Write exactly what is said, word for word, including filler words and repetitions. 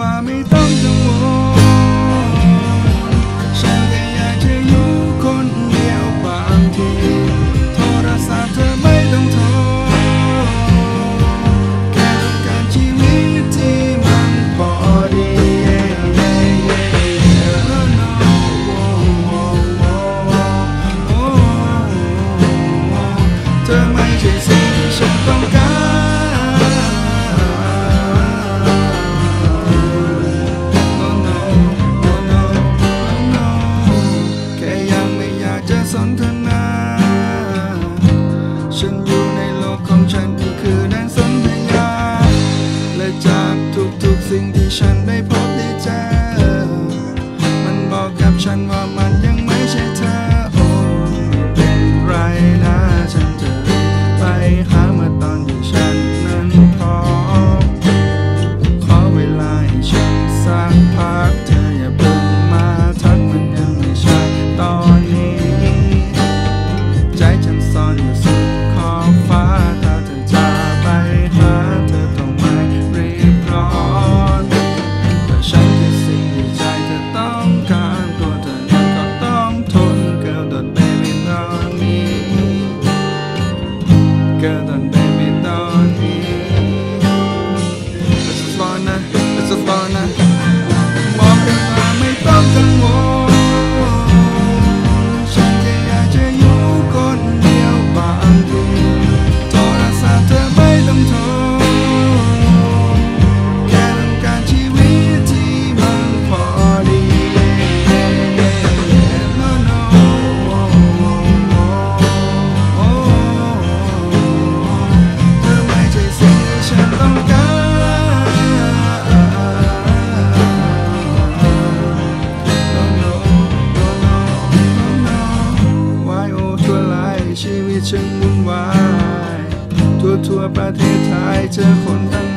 ว่าไม่ต้องกังวลฉันแค่อยากจะอยู่คนเดียวบางทีโทรศัพท์เธอไม่ต้องโทรแค่ต้องการชีวิตที่มันพอดีเธอไม่ใช่สิ่งที่ฉันต้องการสนทนาฉันอยู่ในโลกของฉันนี่คือแดนสนธยาและจากทุกๆสิ่งที่ฉันได้พบได้เจอมันบอกกับฉันว่ามันยังไม่ใช่เธอโอ้ไม่เป็นไรนะฉันจะไปหาเมื่อตอนที่ฉันนั้นพร้อมขอเวลาให้ฉันสักพักเธออย่าเพิ่งมาทักมันยังไม่ใช่ตอนนี้ใจฉันซ่อนอยู่สุดขอบฟ้าถ้าเธอจะไปหาเธอต้องไม่รีบร้อนแต่ฉันคือสิ่งที่ใจเธอต้องการตัวเธอนั้นก็ต้องทน Girl don't baby don't need Girl don't baby don't need Let's just fallนะ Let's just fallนะมองกันมาไม่ต้องกังวลชีวิตฉันวุ่นวายทั่วทั่วประเทศไทยเจอคนตั้ง